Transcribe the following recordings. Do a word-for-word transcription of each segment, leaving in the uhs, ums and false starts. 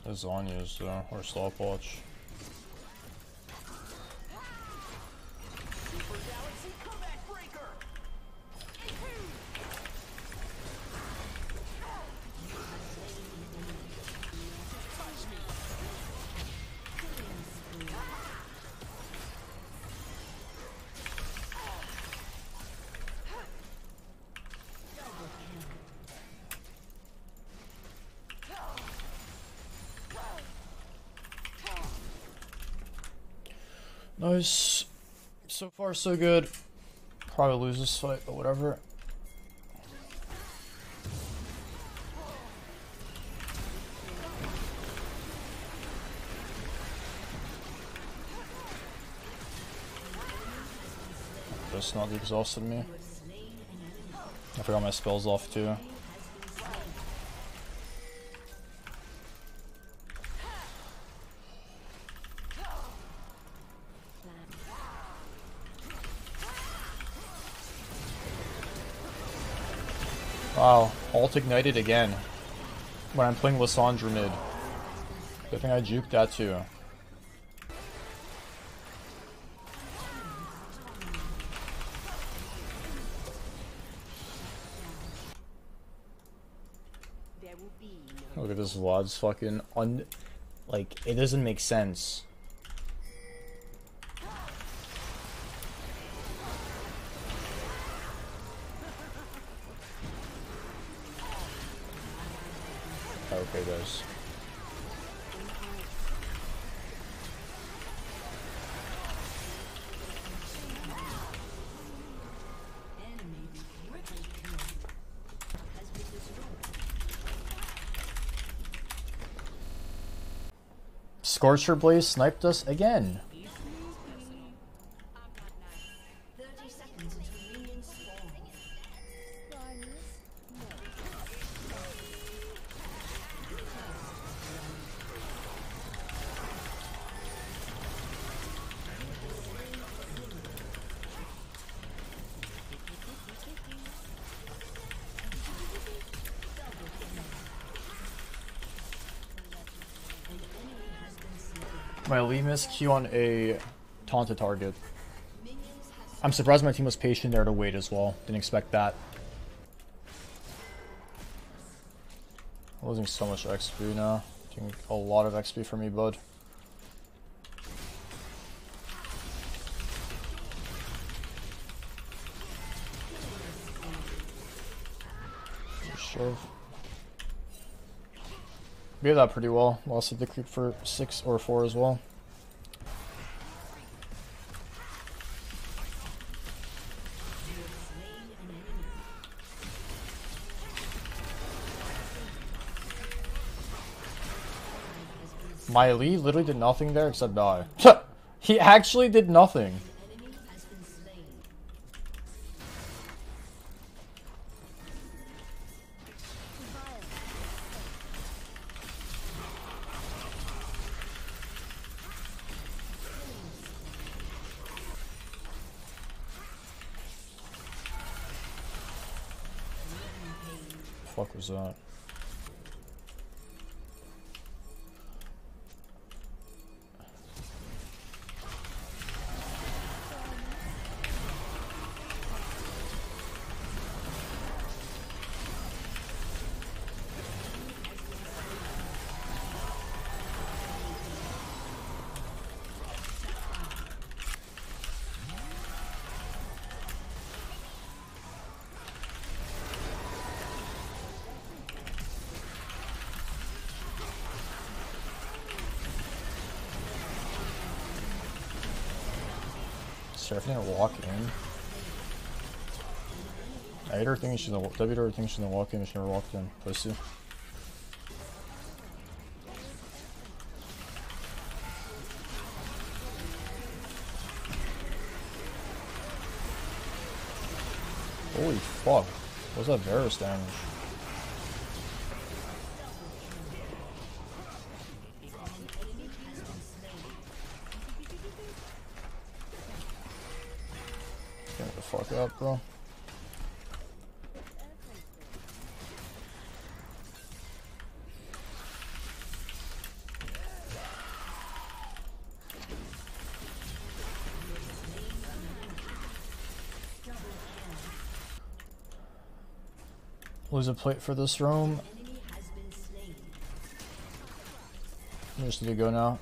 Lasagnas though, or stopwatch. Nice. So far so good. Probably lose this fight, but whatever. Just not exhausted me. I forgot my spells off too. Wow, ult ignited again when I'm playing Lissandra mid. Good thing I juked that too. Look at this V O D's fucking un... Like, it doesn't make sense. Okay, guys. Scorcher Blaze sniped us again. My Lee missed Q on a taunted target. I'm surprised my team was patient there to wait as well. Didn't expect that. I'm losing so much X P now. Taking a lot of X P for me, bud. Sure. We did that pretty well. Lost the creep for six or four as well. My Lee literally did nothing there except die. He actually did nothing. What the fuck was that? Seraphine are walking. I hate her thinking she's gonna W her thinking she's gonna walk in and she never walked in. Pussy. Holy fuck. What's that Varus damage? Get the fuck up, bro. Lose a plate for this room. I just need to go now.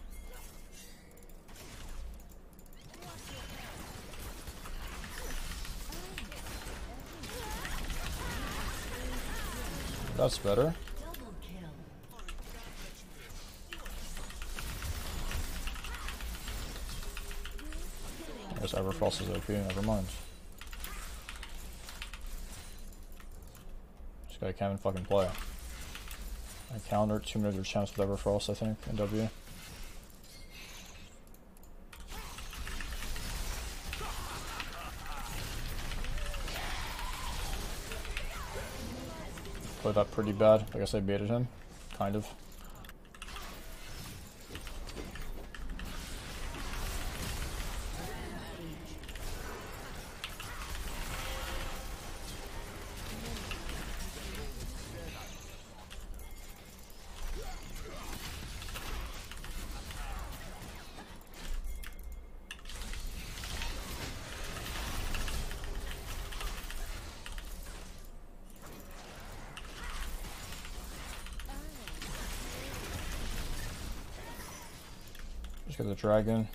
That's better. I guess Everfrost is O P, never mind. This guy can't even fucking play. I counter two minutes of champs with Everfrost, I think, in W. Played that pretty bad. I guess I baited him. Kind of. Just get the dragon.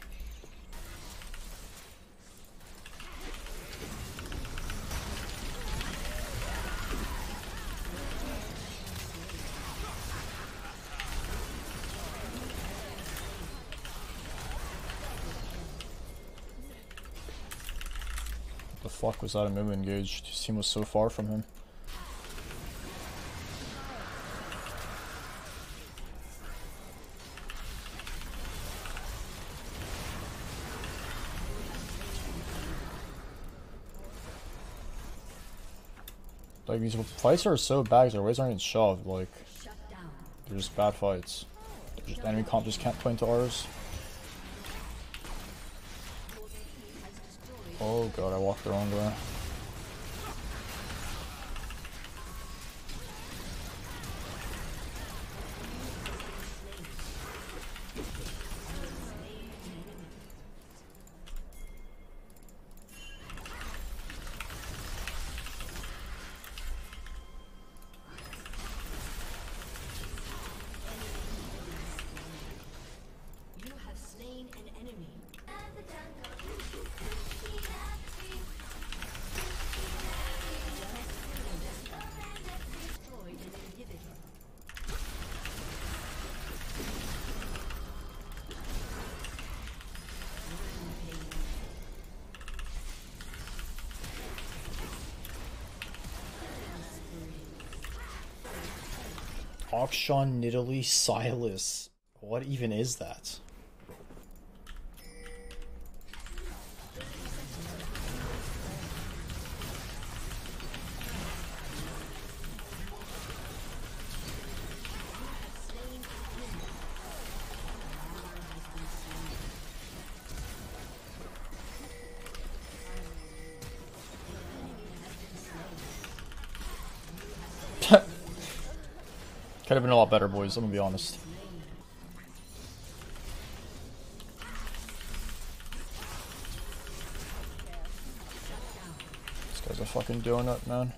What the fuck was that a move engaged? His team was so far from him. Like, these fights are so bad, their ways aren't even shoved, like, they're just bad fights. They're just, enemy comp just can't play into ours. Oh god, I walked the wrong way. Akshan Nidalee Silas. What even is that? Could have been a lot better, boys, I'm gonna be honest. This guy's a fucking donut, man.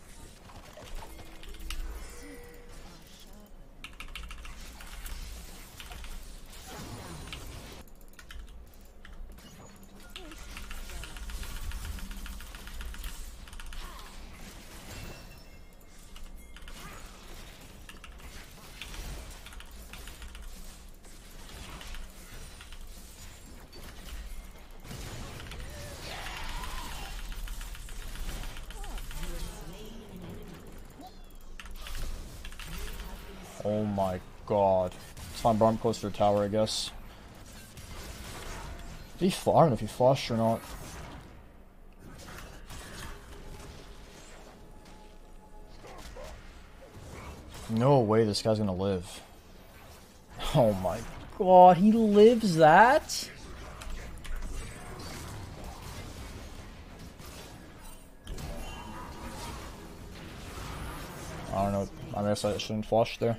Oh my god. It's fine, bro. I'm close to the tower, I guess. Did he flash? I don't know if he flashed or not. No way this guy's gonna live. Oh my god, he lives that? I don't know. I guess I shouldn't flash there.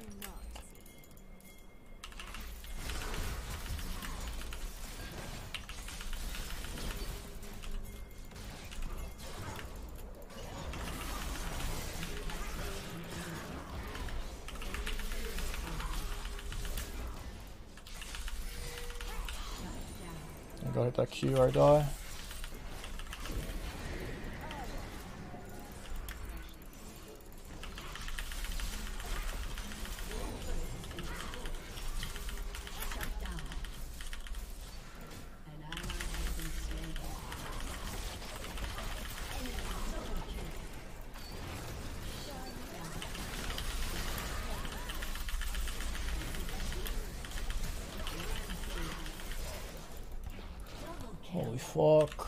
Go hit that Q or I die. Holy fuck.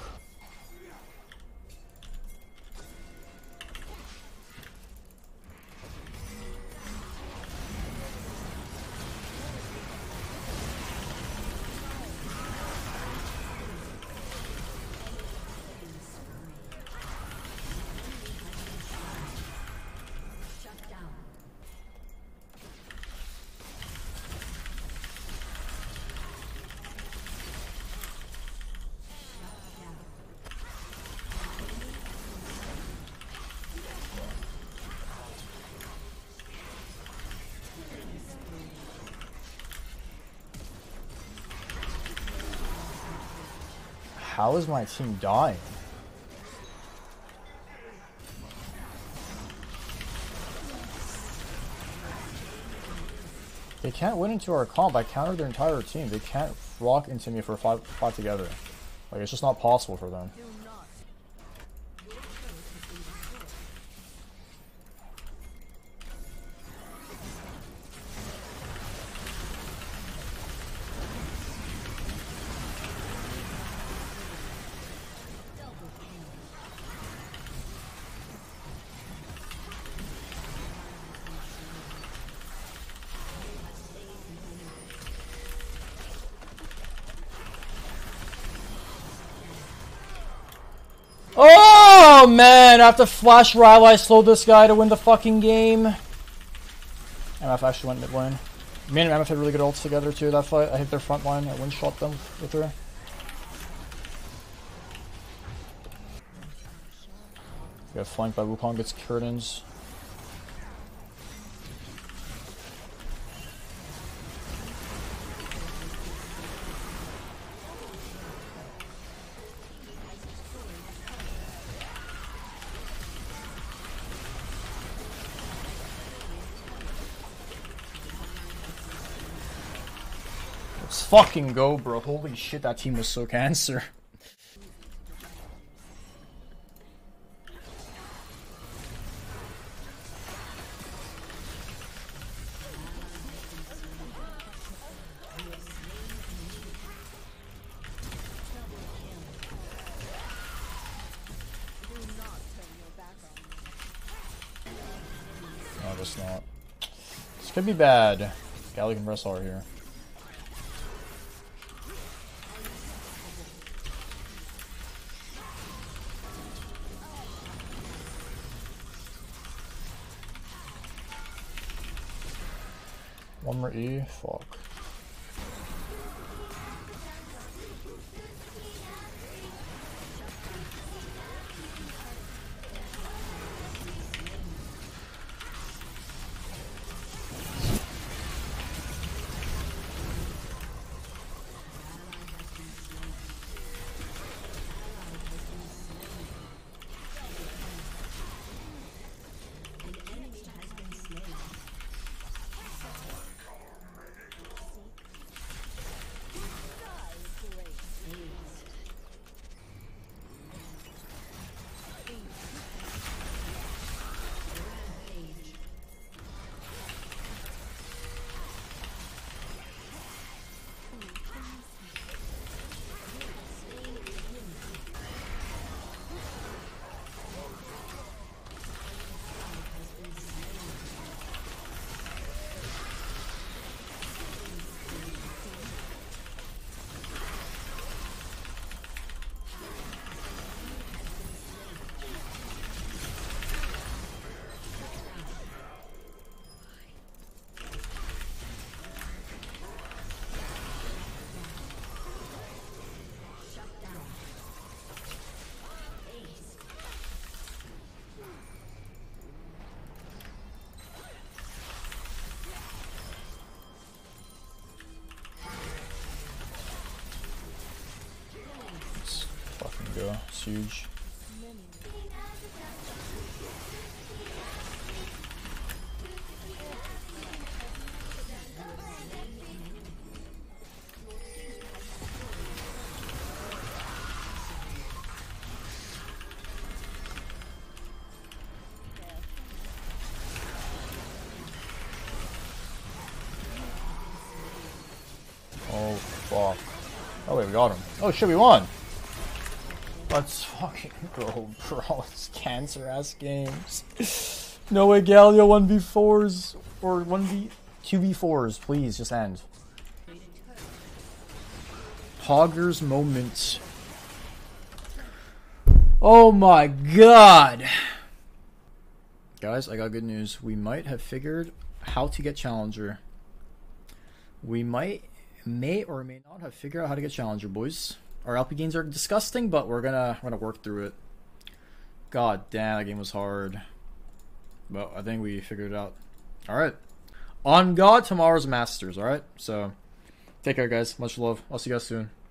How is my team dying? They can't win into our comp. I countered their entire team. They can't rock into me for five, five together. Like, it's just not possible for them. Oh man, I have to flash Ryle. I slowed this guy to win the fucking game. M F actually went mid lane. Me and M F had really good ults together too that fight. I hit their front line. I one-shot them with her. Got flanked by Wukong, gets curtains. Let's fucking go, bro. Holy shit, that team was so cancer. No, just not. This could be bad. Galley can rest R here. One more E, fuck. though. It's huge. Oh, fuck. Oh, wait, we got him. Oh, shit, we won. Let's fucking go, bro. It's cancer-ass games. No way, Galio one v fours. Or one v... two v fours, please, just end. Hogger's moment. Oh my god. Guys, I got good news. We might have figured how to get Challenger. We might... may or may not have figured out how to get Challenger, boys. Our L P gains are disgusting, but we're gonna we're gonna work through it. God damn, that game was hard. But I think we figured it out. Alright. On God, tomorrow's Masters, alright? So, take care, guys. Much love. I'll see you guys soon.